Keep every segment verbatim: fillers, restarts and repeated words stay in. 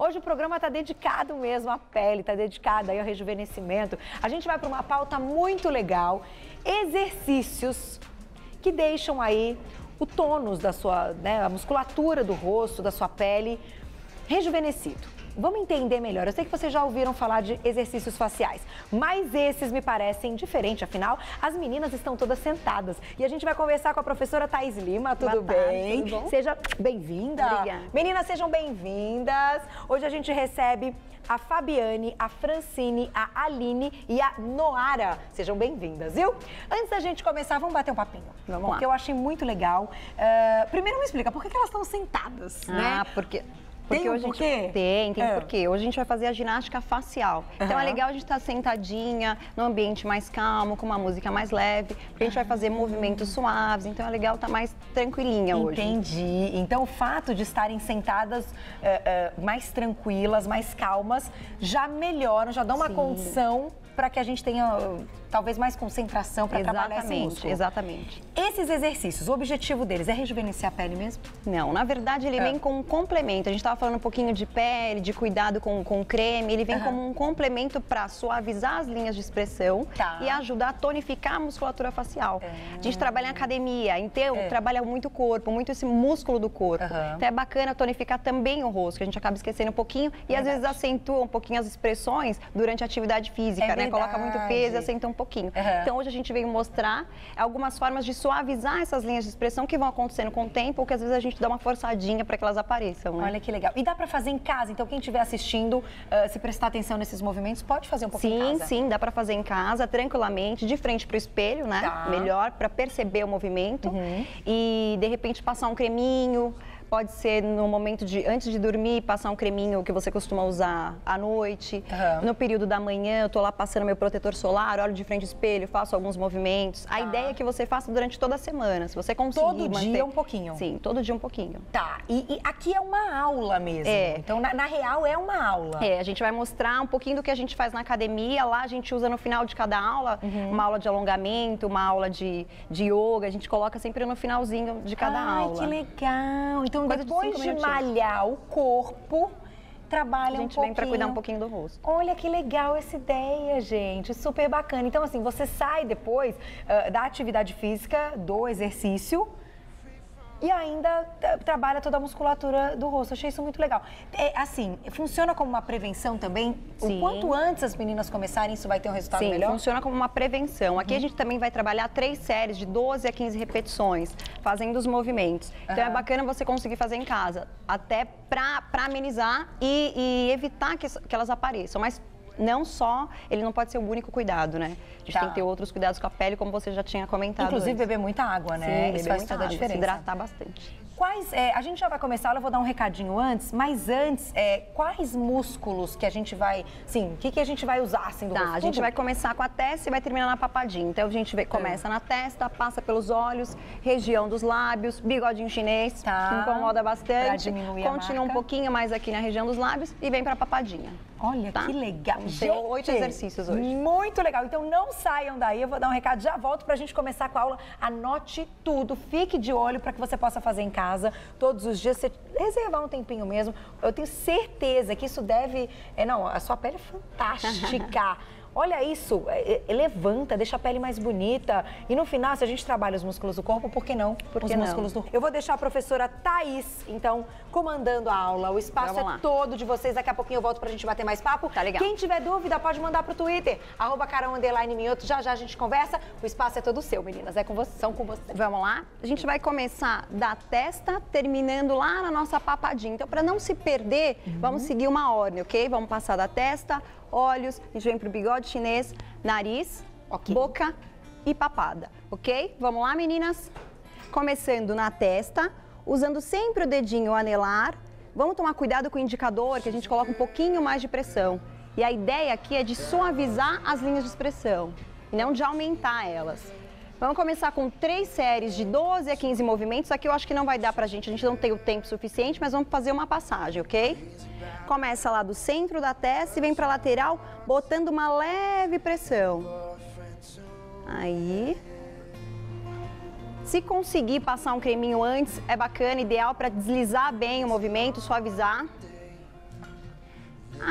Hoje o programa está dedicado mesmo à pele, está dedicado aí ao rejuvenescimento. A gente vai para uma pauta muito legal, exercícios que deixam aí o tônus da sua, né, a musculatura do rosto, da sua pele, rejuvenescido. Vamos entender melhor. Eu sei que vocês já ouviram falar de exercícios faciais, mas esses me parecem diferentes. Afinal, as meninas estão todas sentadas. E a gente vai conversar com a professora Thaís Lima. Tudo Boa tarde, bem? tudo bom? Seja bem-vinda. Obrigada. Meninas, sejam bem-vindas. Hoje a gente recebe a Fabiane, a Francine, a Aline e a Noara. Sejam bem-vindas, viu? Antes da gente começar, vamos bater um papinho. Vamos porque lá. eu achei muito legal. Uh, primeiro me explica, por que que elas estão sentadas, Ah, né? porque... Tem Porque um hoje a porquê? gente tem, tem É. porquê. Hoje a gente vai fazer a ginástica facial. Então Aham. é legal a gente estar sentadinha, num ambiente mais calmo, com uma música mais leve, porque a gente vai fazer movimentos suaves, então é legal estar mais tranquilinha hoje. Entendi. Então o fato de estarem sentadas eh, eh, mais tranquilas, mais calmas, já melhoram, já dão uma Sim. condição para que a gente tenha uh, talvez mais concentração para trabalhar esse músculo. Exatamente. Esses exercícios, o objetivo deles é rejuvenescer a pele mesmo? Não, na verdade ele É. vem com um complemento. A gente estava falando um pouquinho de pele, de cuidado com, com creme. Ele vem Aham. como um complemento para suavizar as linhas de expressão Tá. e ajudar a tonificar a musculatura facial. A gente trabalha em academia, então É. trabalha muito o corpo, muito esse músculo do corpo. Aham. Então é bacana tonificar também o rosto, que a gente acaba esquecendo um pouquinho e às Verdade. vezes acentua um pouquinho as expressões durante a atividade física, É né? Coloca muito verdade. peso e acentua um pouquinho. Aham. Então hoje a gente veio mostrar algumas formas de suavizar essas linhas de expressão que vão acontecendo com o tempo, ou que às vezes a gente dá uma forçadinha para que elas apareçam, né? Olha que legal. E dá para fazer em casa? Então quem estiver assistindo, uh, se prestar atenção nesses movimentos, pode fazer um pouquinho Sim, em casa? sim, dá para fazer em casa, tranquilamente, de frente para o espelho, né? Tá. Melhor para perceber o movimento. Uhum. E de repente passar um creminho. Pode ser no momento de, antes de dormir, passar um creminho que você costuma usar à noite. Aham. No período da manhã, eu tô lá passando meu protetor solar, olho de frente ao espelho, faço alguns movimentos. A Tá. ideia é que você faça durante toda a semana, se você conseguir Todo manter... dia um pouquinho? Sim, todo dia um pouquinho. Tá. E, e aqui é uma aula mesmo. É. Então, na, na real, é uma aula. É, a gente vai mostrar um pouquinho do que a gente faz na academia. Lá a gente usa no final de cada aula, Uhum. uma aula de alongamento, uma aula de, de yoga. A gente coloca sempre no finalzinho de cada Ai, aula. que legal. Então, Coisa de depois cinco de, minutinhos. malhar o corpo, trabalha A um gente pouquinho. vem para cuidar um pouquinho do rosto. Olha que legal essa ideia, gente. Super bacana. Então, assim, você sai depois ah, da atividade física, do exercício, e ainda ah, trabalha toda a musculatura do rosto. Achei isso muito legal. É, assim, funciona como uma prevenção também? Sim. O quanto antes as meninas começarem, isso vai ter um resultado Sim, melhor? funciona como uma prevenção. Aqui Uhum. a gente também vai trabalhar três séries de doze a quinze repetições, fazendo os movimentos. Então é Aham. bacana você conseguir fazer em casa, até para amenizar e, e evitar que, que elas apareçam. Mas não só, ele não pode ser o único cuidado, né? A gente Tá. tem que ter outros cuidados com a pele, como você já tinha comentado. Inclusive, antes. beber muita água, né? Sim, Isso beber faz muita toda a água, diferença. se hidratar bastante. Quais, é, a gente já vai começar, eu vou dar um recadinho antes, mas antes, é, quais músculos que a gente vai, sim, o que, que a gente vai usar, assim, do Tá, rosto? a gente Tudo? vai começar com a testa e vai terminar na papadinha. Então a gente vê- começa na testa, passa pelos olhos, região dos lábios, bigodinho chinês, Tá. que incomoda Pra bastante. diminuir a Continua um marca. pouquinho mais aqui na região dos lábios e vem pra papadinha. Olha, Tá? que legal. Vamos ter oito exercícios hoje. Muito legal. Então não saiam daí, eu vou dar um recado, já volto pra gente começar com a aula. Anote tudo, fique de olho para que você possa fazer em casa todos os dias, você reservar um tempinho mesmo. Eu tenho certeza que isso deve... É, não, a sua pele é fantástica. Olha isso, é, é, levanta, deixa a pele mais bonita. E no final, se a gente trabalha os músculos do corpo, por que não Por os que não? músculos do... Eu vou deixar a professora Thaís, então, comandando a aula. O espaço Vamos é lá. todo de vocês. Daqui a pouquinho eu volto pra gente bater mais papo. Tá legal. Quem tiver dúvida, pode mandar pro Twitter, arroba carão underline minhoto. Já já a gente conversa. O espaço é todo seu, meninas. É com vocês, são com vocês. Vamos lá? A gente vai começar da testa, terminando lá na nossa papadinha. Então, para não se perder, Uhum. vamos seguir uma ordem, ok? Vamos passar da testa, olhos, a gente vem pro bigode chinês, nariz, Ok. boca e papada, ok? Vamos lá, meninas? Começando na testa, usando sempre o dedinho anelar. Vamos tomar cuidado com o indicador, que a gente coloca um pouquinho mais de pressão. E a ideia aqui é de suavizar as linhas de expressão, e não de aumentar elas. Vamos começar com três séries de doze a quinze movimentos. Aqui eu acho que não vai dar pra gente, a gente não tem o tempo suficiente, mas vamos fazer uma passagem, ok? Começa lá do centro da testa e vem pra lateral, botando uma leve pressão. Aí. Se conseguir passar um creminho antes, é bacana, ideal para deslizar bem o movimento, suavizar.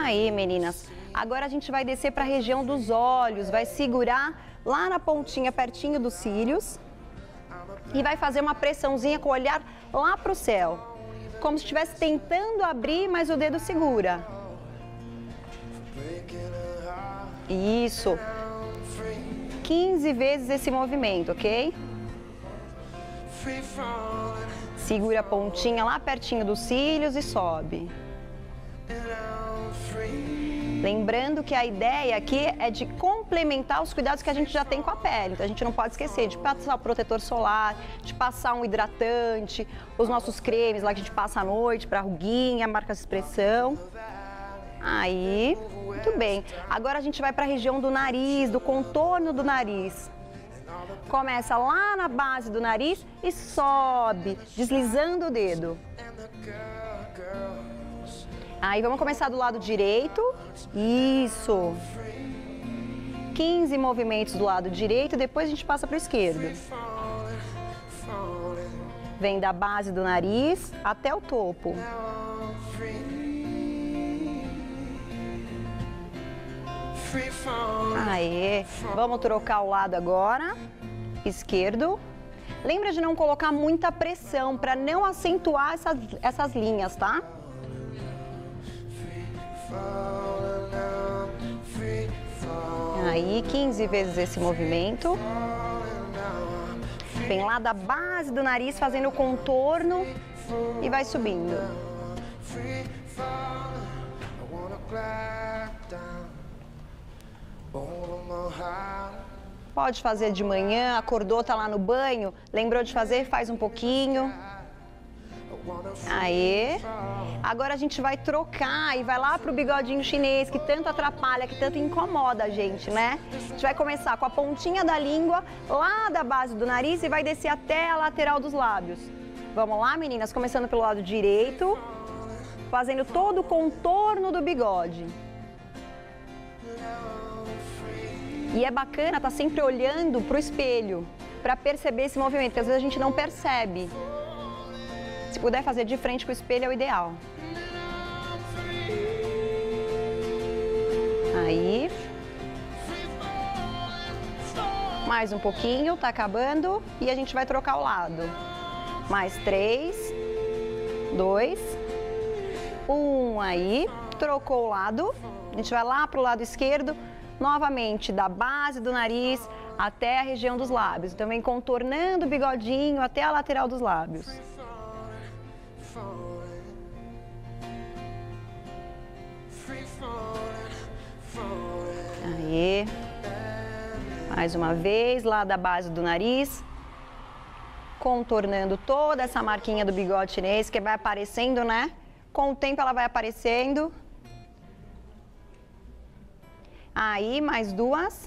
Aí, meninas. Agora a gente vai descer para a região dos olhos, vai segurar lá na pontinha, pertinho dos cílios. E vai fazer uma pressãozinha com o olhar lá para o céu. Como se estivesse tentando abrir, mas o dedo segura. Isso. quinze vezes esse movimento, ok? Segura a pontinha lá pertinho dos cílios e sobe. Lembrando que a ideia aqui é de complementar os cuidados que a gente já tem com a pele. Então a gente não pode esquecer de passar o protetor solar, de passar um hidratante, os nossos cremes lá que a gente passa à noite para ruguinha, marcas de expressão. Aí, muito bem. Agora a gente vai para a região do nariz, do contorno do nariz. Começa lá na base do nariz e sobe, deslizando o dedo. Aí vamos começar do lado direito. Isso. quinze movimentos do lado direito, depois a gente passa para o esquerdo. Vem da base do nariz até o topo. Aê, vamos trocar o lado agora, esquerdo. Lembra de não colocar muita pressão para não acentuar essas, essas linhas, tá? Aí, quinze vezes esse movimento. Vem lá da base do nariz fazendo o contorno e vai subindo. Pode fazer de manhã, acordou, tá lá no banho, lembrou de fazer, faz um pouquinho. Aê. Agora a gente vai trocar e vai lá pro bigodinho chinês, que tanto atrapalha, que tanto incomoda a gente, né? A gente vai começar com a pontinha da língua, lá da base do nariz e vai descer até a lateral dos lábios. Vamos lá, meninas? Começando pelo lado direito, fazendo todo o contorno do bigode. E é bacana estar sempre olhando pro espelho, para perceber esse movimento, que às vezes a gente não percebe. Se puder fazer de frente com o espelho é o ideal. Aí. Mais um pouquinho, tá acabando. E a gente vai trocar o lado. Mais três, dois, um, aí. Trocou o lado. A gente vai lá pro lado esquerdo. Novamente, da base do nariz até a região dos lábios. Então, vem contornando o bigodinho até a lateral dos lábios. Aí. Mais uma vez, lá da base do nariz. Contornando toda essa marquinha do bigode chinês, que vai aparecendo, né? Com o tempo ela vai aparecendo. Aí, mais duas.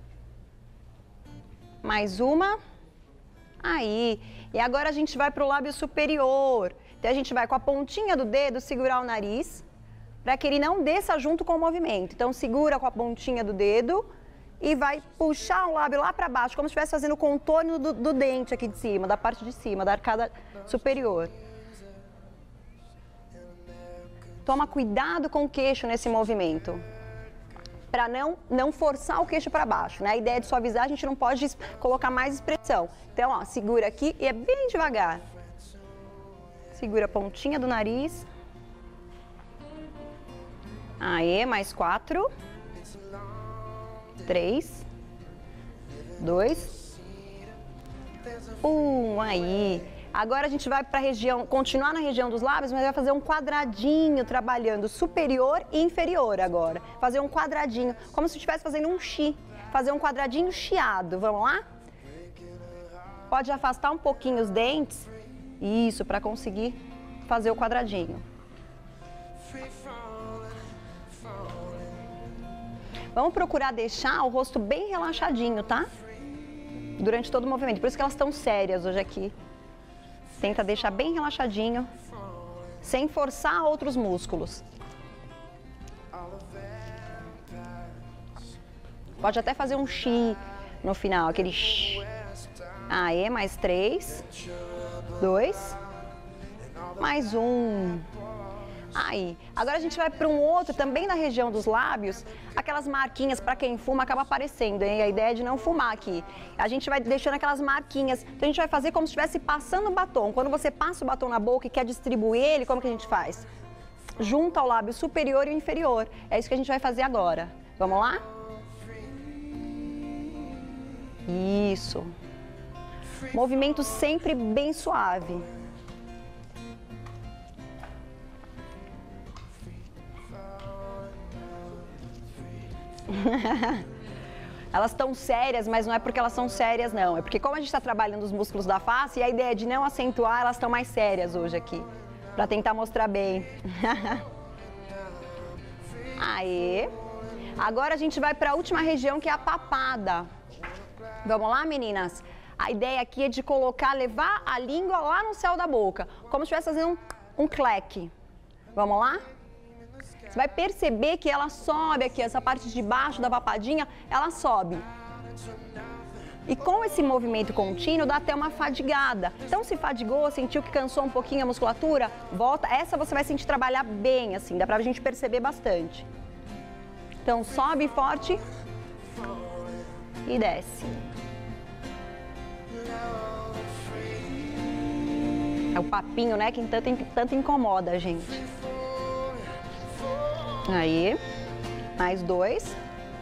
Mais uma. Aí. E agora a gente vai para o lábio superior. Então, a gente vai com a pontinha do dedo segurar o nariz, para que ele não desça junto com o movimento. Então, segura com a pontinha do dedo e vai puxar o lábio lá para baixo, como se estivesse fazendo o contorno do, do dente aqui de cima, da parte de cima, da arcada superior. Toma cuidado com o queixo nesse movimento, para não, não forçar o queixo para baixo, né? A ideia de suavizar, a gente não pode colocar mais expressão. Então, ó, segura aqui e é bem devagar. Segura a pontinha do nariz. Aê, mais quatro. Três. Dois. Um, aí. Agora a gente vai para a região, continuar na região dos lábios, mas vai fazer um quadradinho trabalhando superior e inferior agora. Fazer um quadradinho, como se estivesse fazendo um chi. Fazer um quadradinho chiado. Vamos lá? Pode afastar um pouquinho os dentes. Isso, para conseguir fazer o quadradinho. Vamos procurar deixar o rosto bem relaxadinho, tá? Durante todo o movimento. Por isso que elas estão sérias hoje aqui. Tenta deixar bem relaxadinho, sem forçar outros músculos. Pode até fazer um chi no final, aquele chi. Aí, mais três, dois, mais um. Aí, agora a gente vai para um outro, também na região dos lábios, aquelas marquinhas, para quem fuma, acaba aparecendo, hein? A ideia é de não fumar aqui. A gente vai deixando aquelas marquinhas, então a gente vai fazer como se estivesse passando o batom. Quando você passa o batom na boca e quer distribuir ele, como que a gente faz? Junta ao lábio superior e o inferior. É isso que a gente vai fazer agora. Vamos lá? Isso. Movimento sempre bem suave. Elas estão sérias, mas não é porque elas são sérias, não. É porque como a gente está trabalhando os músculos da face, e a ideia é de não acentuar, elas estão mais sérias hoje aqui. Para tentar mostrar bem. Aê. Agora a gente vai para a última região, que é a papada. Vamos lá, meninas? A ideia aqui é de colocar, levar a língua lá no céu da boca. Como se estivesse fazendo um, um cleque. Vamos lá? Você vai perceber que ela sobe aqui, essa parte de baixo da papadinha, ela sobe. E com esse movimento contínuo, dá até uma fadigada. Então, se fadigou, sentiu que cansou um pouquinho a musculatura, volta. Essa você vai sentir trabalhar bem, assim, dá pra gente perceber bastante. Então, sobe forte e desce. É o papinho, né, que tanto, tanto incomoda a gente. Aí, mais dois.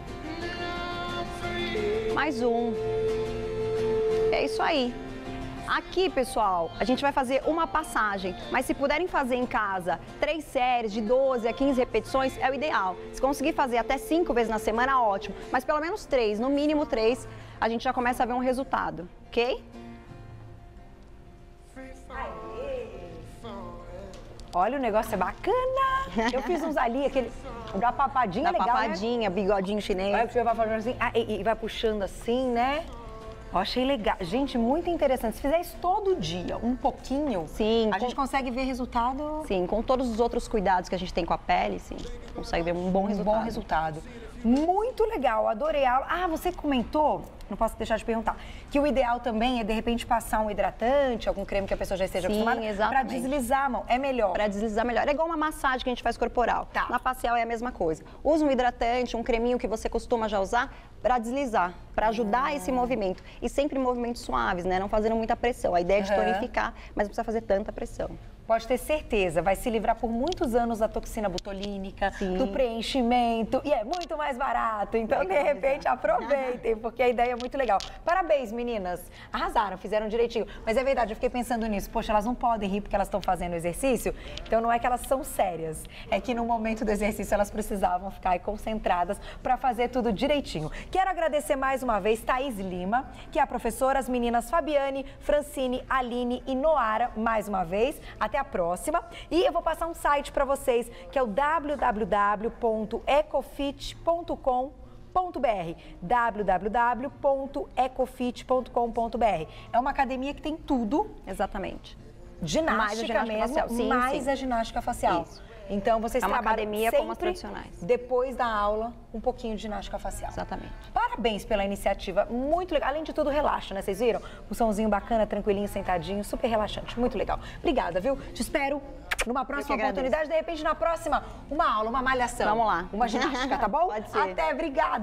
Mais um. É isso aí. Aqui, pessoal, a gente vai fazer uma passagem, mas se puderem fazer em casa três séries de doze a quinze repetições, é o ideal. Se conseguir fazer até cinco vezes na semana, ótimo. Mas pelo menos três, no mínimo três, a gente já começa a ver um resultado, ok? Olha, o negócio é bacana. Eu fiz uns ali, aquele da papadinha, da legal, papadinha, né? Bigodinho chinês. Aí você vai fazendo assim, ah, e, e vai puxando assim, né? Eu achei legal. Gente, muito interessante. Se fizer isso todo dia, um pouquinho, sim, a com... gente consegue ver resultado... Sim, com todos os outros cuidados que a gente tem com a pele, sim, consegue ver um bom um resultado. bom resultado. Muito legal, adorei a aula. Ah, você comentou, não posso deixar de perguntar, que o ideal também é, de repente, passar um hidratante, algum creme que a pessoa já esteja Sim, acostumada, para deslizar a mão. É melhor. Para deslizar melhor. É igual uma massagem que a gente faz corporal. Tá. Na facial é a mesma coisa. Usa um hidratante, um creminho que você costuma já usar para deslizar, para ajudar ah. esse movimento. E sempre movimentos suaves, né? Não fazendo muita pressão. A ideia é de uhum. tonificar, mas não precisa fazer tanta pressão. Pode ter certeza, vai se livrar por muitos anos da toxina botulínica, Sim. do preenchimento, e é muito mais barato. Então, de repente, aproveitem, porque a ideia é muito legal. Parabéns, meninas. Arrasaram, fizeram direitinho. Mas é verdade, eu fiquei pensando nisso. Poxa, elas não podem rir porque elas estão fazendo exercício. Então, não é que elas são sérias. É que no momento do exercício, elas precisavam ficar aí concentradas para fazer tudo direitinho. Quero agradecer mais uma vez Thaís Lima, que é a professora, as meninas Fabiane, Francine, Aline e Noara, mais uma vez. Até a próxima. E eu vou passar um site para vocês, que é o w w w ponto ecofit ponto com ponto b r. w w w ponto ecofit ponto com ponto b r. É uma academia que tem tudo. Exatamente. Ginástica, mais a ginástica mesmo, facial. Sim, mais sim. a ginástica facial. Isso. Então, vocês é uma trabalham academia sempre, como as tradicionais. depois da aula, um pouquinho de ginástica facial. Exatamente. Parabéns pela iniciativa, muito legal. Além de tudo, relaxa, né? Vocês viram? Um somzinho bacana, tranquilinho, sentadinho, super relaxante, muito legal. Obrigada, viu? Te espero numa próxima oportunidade, de repente na próxima, uma aula, uma malhação. Vamos lá. Uma ginástica, tá bom? Pode ser. Até, obrigada.